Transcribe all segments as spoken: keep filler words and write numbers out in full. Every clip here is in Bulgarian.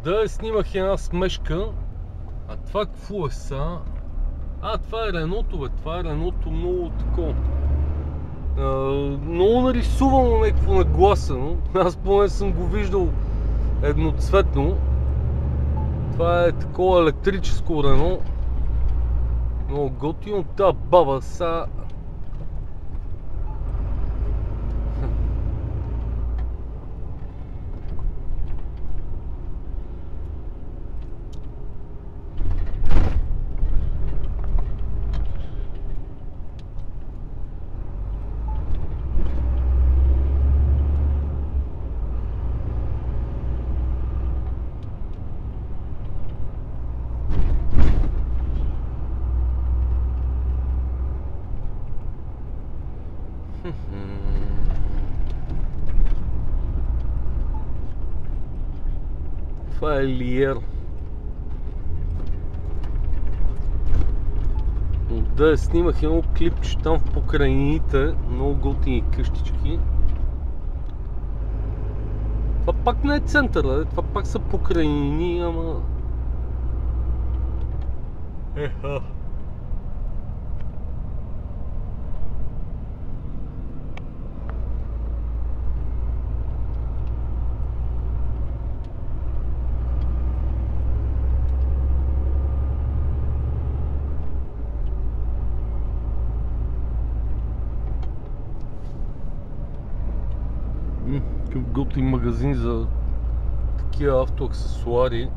Да, снимах една смешка. А това какво е са? А, това е Реното, бе. Това е Реното много такова. Много нарисувано някакво нагласено. Аз поне съм го виждал едноцветно. Това е такова електрическо Рено. Много готино. Та баба са... Това е Лиер. Да, снимах едно клипче там в покрайнините, много готини къщички. Това пак не е центъра, това пак са покрайнини, ама... Еха. Какъв готин магазин за такива автоаксесуари.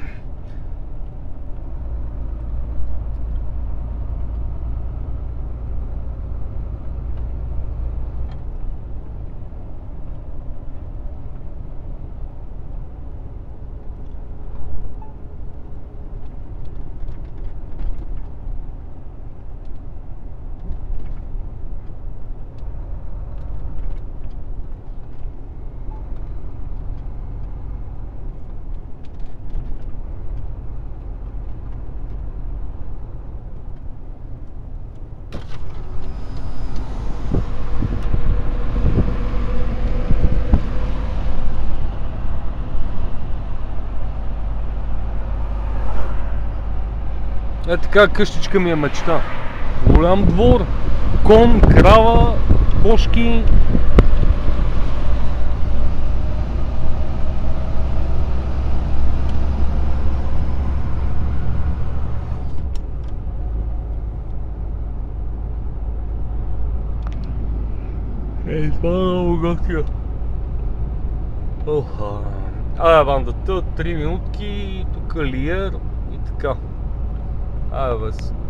Е така, къщичка ми е мечта. Голям двор, кон, крава, кошки. Ей, това е много готино. Оха. Абе, бандата, три минутки, тук Лиер и така. Абе,